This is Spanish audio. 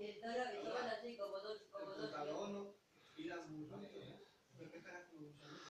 El toro, así como dos. El pantalón y la mujer.